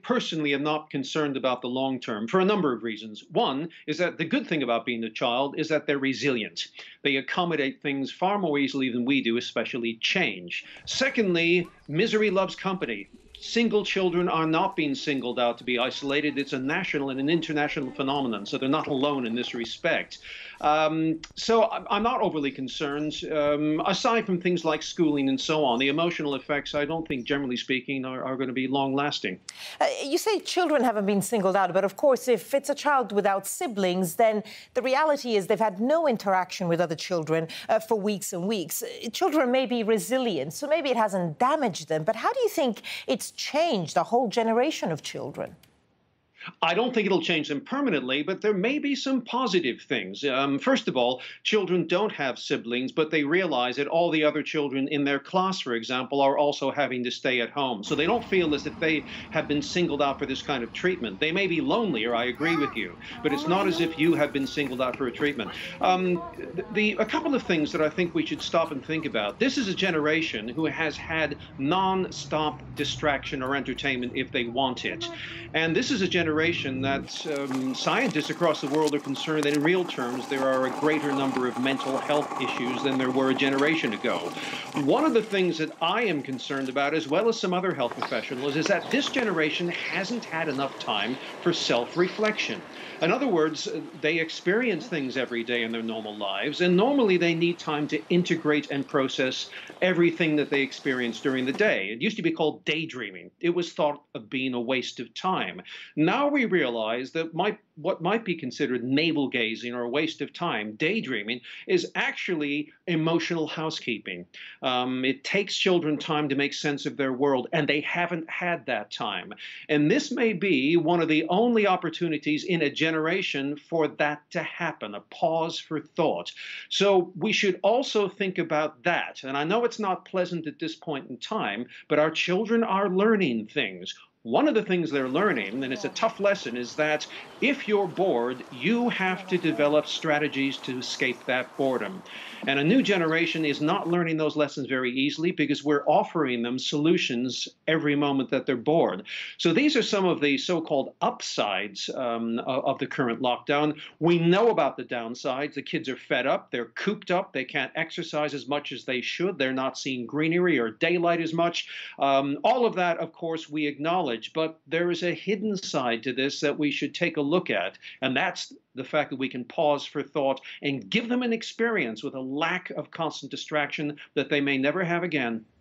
personally am not concerned about the long term for a number of reasons. One is that the good thing about being a child is that they're resilient. They accommodate things far more easily than we do, especially change. Secondly, misery loves company. Single children are not being singled out to be isolated. It's a national and an international phenomenon, so they're not alone in this respect. So I'm not overly concerned. Aside from things like schooling and so on, the emotional effects, I don't think, generally speaking, are going to be long lasting. You say children haven't been singled out, but of course, if it's a child without siblings, then the reality is they've had no interaction with other children for weeks and weeks. Children may be resilient, so maybe it hasn't damaged them. But how do you think it's changed a whole generation of children? I don't think it'll change them permanently, but there may be some positive things. First of all, children don't have siblings, but they realize that all the other children in their class, for example, are also having to stay at home. So they don't feel as if they have been singled out for this kind of treatment. They may be lonelier, I agree with you, but it's not as if you have been singled out for a treatment. A couple of things that I think we should stop and think about. This is a generation who has had non-stop distraction or entertainment if they want it. And this is a generation that scientists across the world are concerned that in real terms there are a greater number of mental health issues than there were a generation ago. One of the things that I am concerned about, as well as some other health professionals, is that this generation hasn't had enough time for self-reflection. In other words, they experience things every day in their normal lives, and normally they need time to integrate and process everything that they experience during the day. It used to be called daydreaming. It was thought of being a waste of time. Now we realize that what might be considered navel gazing or a waste of time, daydreaming, is actually emotional housekeeping. It takes children time to make sense of their world, and they haven't had that time. And this may be one of the only opportunities in a generation for that to happen, a pause for thought. So we should also think about that. And I know it's not pleasant at this point in time, but our children are learning things. One of the things they're learning, and it's a tough lesson, is that if you're bored, you have to develop strategies to escape that boredom. And a new generation is not learning those lessons very easily because we're offering them solutions every moment that they're bored. So these are some of the so-called upsides of the current lockdown. We know about the downsides. The kids are fed up. They're cooped up. They can't exercise as much as they should. They're not seeing greenery or daylight as much. All of that, of course, we acknowledge. But there is a hidden side to this that we should take a look at, and that's the fact that we can pause for thought and give them an experience with a lack of constant distraction that they may never have again.